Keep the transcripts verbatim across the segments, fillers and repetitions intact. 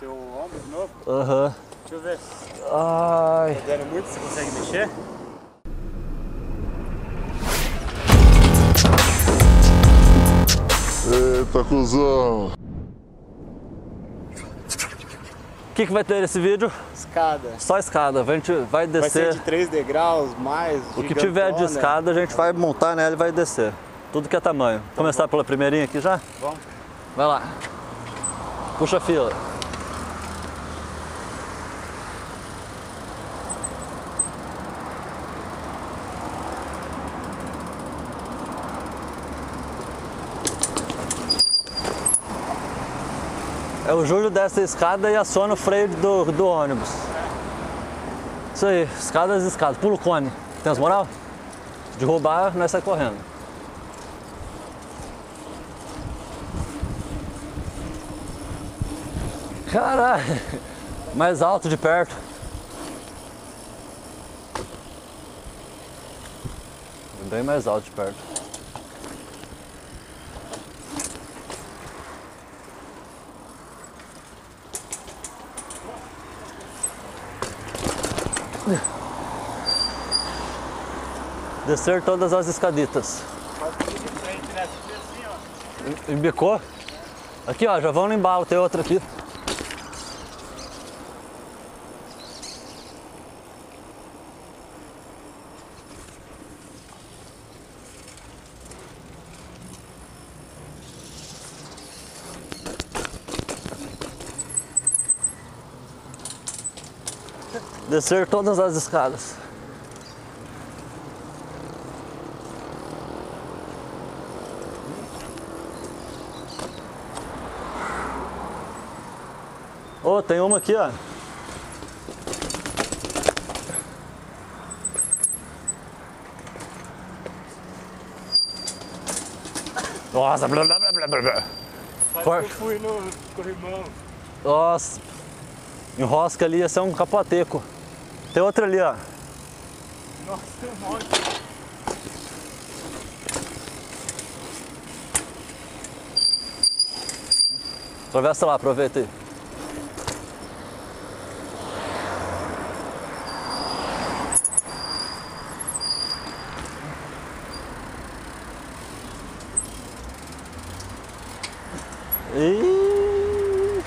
seu ombro de novo? Aham. Uhum. Deixa eu ver. Ai. Tá dando muito? Você consegue mexer? Eita, cuzão. O que, que vai ter nesse vídeo? Escada. Só escada, a gente vai descer. Vai ser de três degraus, mais O que tiver de escada a gente vai montar nela e vai descer. Tudo que é tamanho. Vamos começar pela primeirinha aqui já? Vamos. Vai lá. Puxa a fila. É, o Júlio desce a escada e aciona o freio do, do ônibus. Isso aí, escadas e escadas. Pula o cone. Tem as moral? De roubar, nós sai correndo. Caralho! Mais alto de perto. Bem mais alto de perto. Descer todas as escaditas. Pode ir de frente nessa aqui assim, ó. Embicou? Aqui, ó, já vão no embalo, tem outra aqui. Descer todas as escadas. Oh, tem uma aqui, ó. Nossa, blá blá blá blá blá. Quase que eu fui no corrimão. Nossa. Enrosca ali, esse é um capoteco. Tem outra ali, ó. Nossa, tem um monte. Atravessa lá, aproveita aí. E...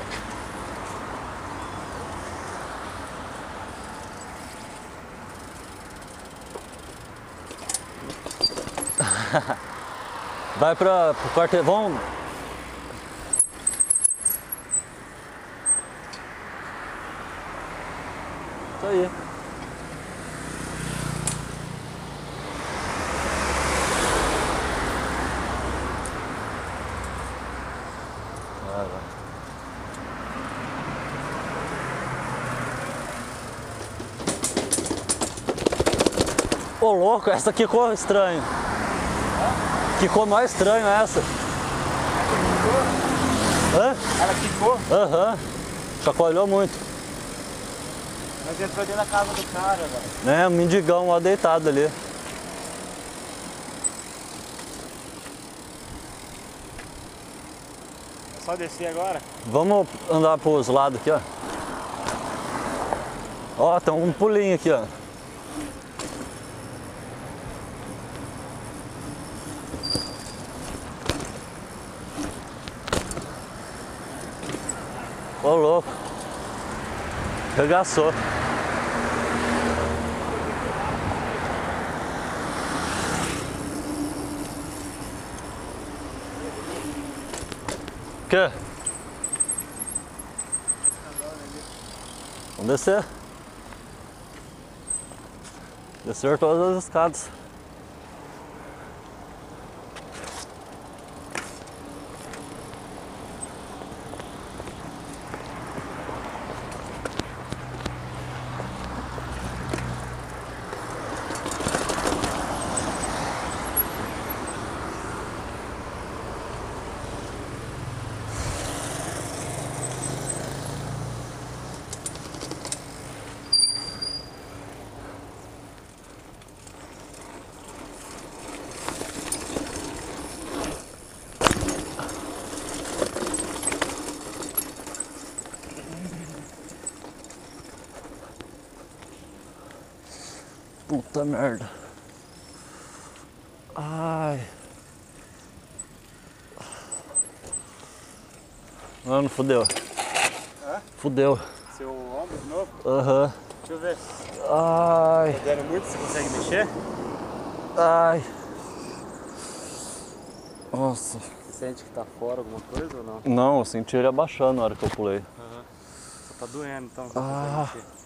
Vai para o quartel. Vamos. Isso aí. Vai, vai. Ô louco, essa aqui ficou estranho. Que cor mais estranha essa? Hã? Ela quicou? Aham. Chacoalhou muito. Mas entrou dentro da casa do cara, velho. É, um mendigão lá deitado ali. É só descer agora? Vamos andar pros lados aqui, ó. Ó, tem um pulinho aqui, ó. Ô louco. Regaçou. Que? Vamos descer. Descer todas as escadas. Puta merda. Ai. Mano, fudeu. Hã? Fudeu. Seu ombro de novo? Aham. Uhum. Deixa eu ver. Ai. Tá dando muito? Você consegue mexer? Ai. Nossa. Você sente que tá fora alguma coisa ou não? Não, eu senti ele abaixando na hora que eu pulei. Aham. Só tá doendo então. Você Ah. consegue mexer.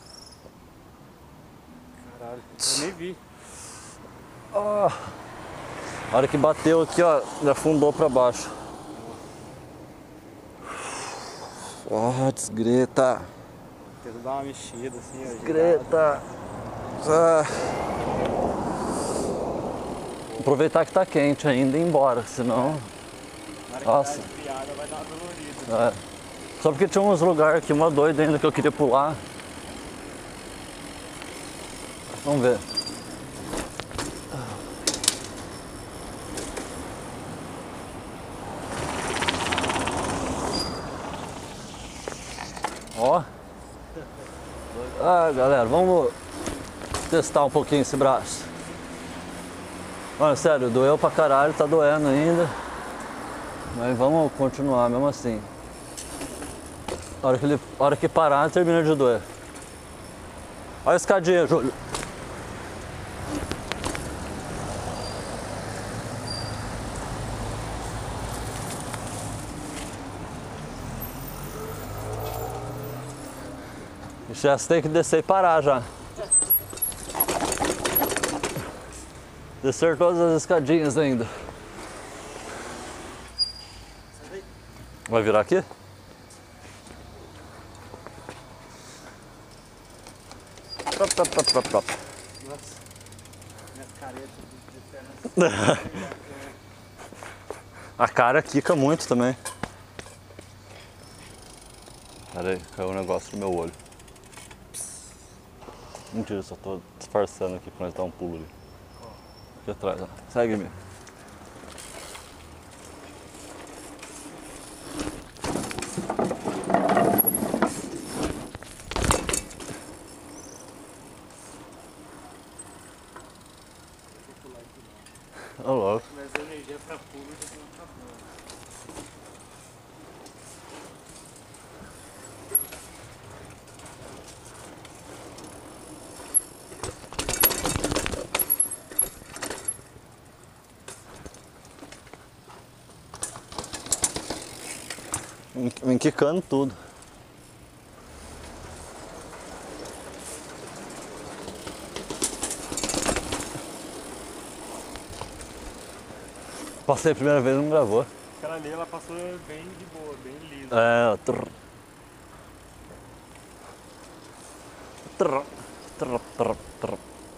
Caralho, eu nem vi. Ah. A hora que bateu aqui, ó, ele afundou pra baixo. Ah, desgreta. Tenta dar uma mexida assim, ó. Desgreta. Ah. Aproveitar que tá quente ainda e ir embora, senão. Na hora que Nossa. tá esfriada vai dar uma dolorida. É. Só porque tinha uns lugares aqui, uma doida ainda que eu queria pular. Vamos ver. Ó. Ah, galera, vamos testar um pouquinho esse braço. Mano, sério, doeu pra caralho, tá doendo ainda. Mas vamos continuar mesmo assim. A hora que, ele, a hora que parar, termina de doer. Olha a escadinha, Júlio. Já você tem que descer e parar já. Descer todas as escadinhas ainda. Vai virar aqui? Top, top, top, top, top. Nossa, minhas caretas de perna. A cara quica muito também. Pera aí, caiu um negócio no meu olho. Mentira, só tô disfarçando aqui pra nós dar um pulo ali. Aqui atrás, ó. Segue-me. Ô, louco. Mas a energia pra pulo já não tá boa. Vem quicando tudo. Passei a primeira vez e não gravou. Aquela ali ela passou bem de boa, bem lisa. É, trrr. Trrr, trrr, trrr, trrr.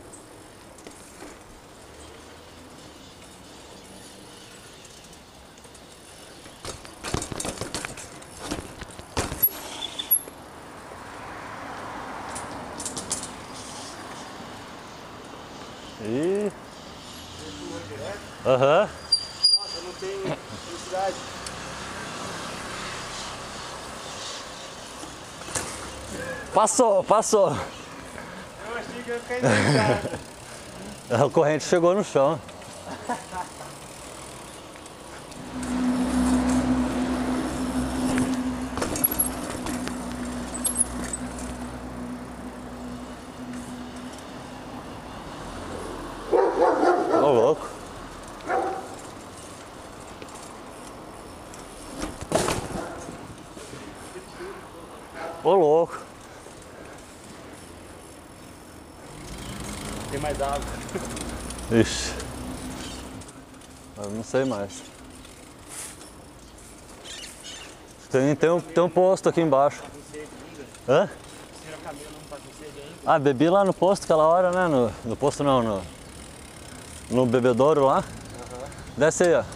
E... Aham. Nossa, não tem velocidade. Passou, passou. Eu achei que ia ficar enganado. A corrente chegou no chão. Ô, louco. Ô, louco. Tem mais água. Ixi. Eu não sei mais. Tem, tem, um, tem um posto aqui embaixo. Hã? Tira a camisa, não tá com sede ainda. Ah, bebi lá no posto aquela hora, né? No, no posto não, no, no bebedouro lá. Aham. Desce aí, ó.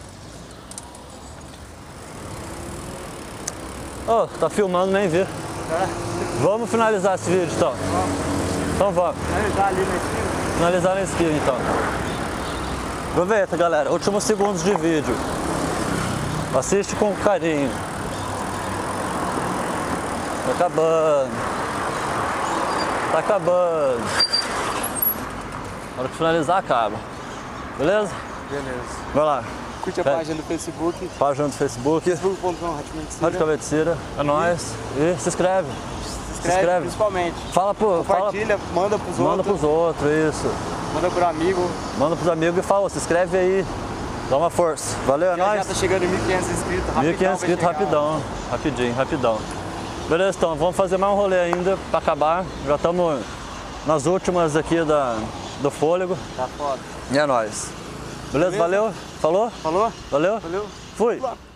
Ô, tá filmando, nem vi. Tá? Vamos finalizar esse vídeo então. Vamos. Então vamos. Finalizar ali na esquina. Finalizar na esquina então. Aproveita, galera. Últimos segundos de vídeo. Assiste com carinho. Tá acabando. Tá acabando. Na hora que finalizar, acaba. Beleza? Beleza. Vai lá. Curte a É. página do Facebook. Página do Facebook. facebook ponto com Rádio Medicina. Rádio Cabecira. É nóis. E se inscreve. Se inscreve, principalmente. Fala pro. Fala, Compartilha, manda pros manda outros. pros outros, isso. Manda pro amigo. Manda pros amigos e fala, se inscreve aí. Dá uma força. Valeu, é Já, nóis. já tá chegando em mil e quinhentos inscritos. Rapidão, mil e quinhentos vai inscritos chegar. rapidão. Rapidinho, rapidão. Beleza, então vamos fazer mais um rolê ainda pra acabar. Já estamos nas últimas aqui da, do fôlego. Tá foda. E é nóis. Beleza? Beleza? Valeu? Falou? Falou? Valeu? Valeu. Fui.